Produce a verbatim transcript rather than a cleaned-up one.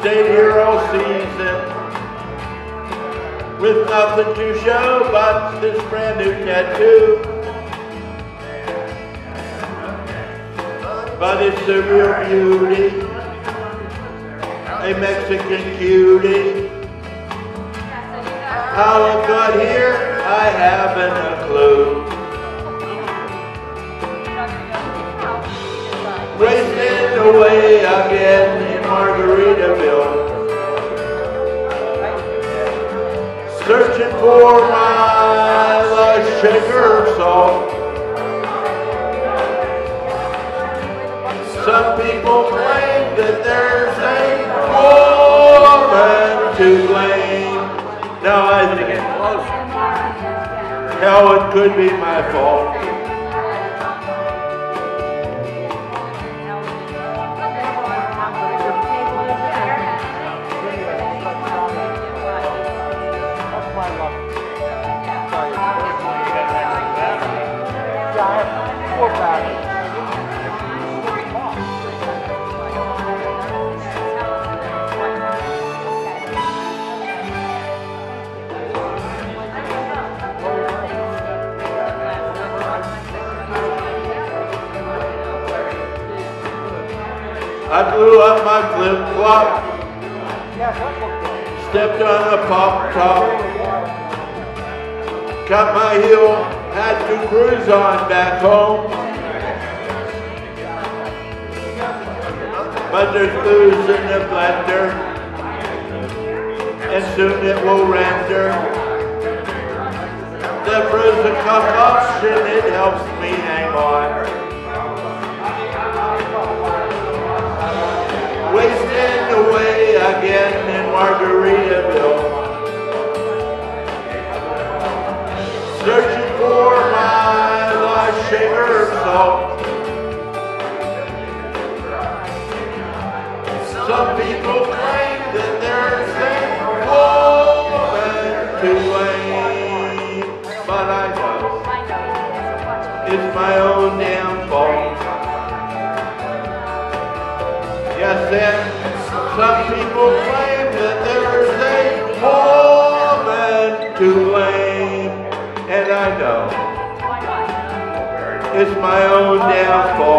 stayed here all season with nothing to show but this brand new tattoo. But it's a real beauty, a Mexican cutie. How it got here, I haven't a clue. Wasting away again in Margaritaville, searching for my last shaker of salt. Some people claim that there's a woman to blame. Now I think it's close. How it could be my fault. I blew up my flip-flop, stepped on a pop top, cut my heel, had to cruise on back home. But there's booze in the blender, and soon it will render. The frozen cup option, it helps me hang on. Wasting away again in Margaritaville, searching for my lost shaker of salt. Some people claim that there's a woman to blame, but I know it's my own damn fault. Yes, and some people claim that there's a woman to blame, and I know it's my own damn fault.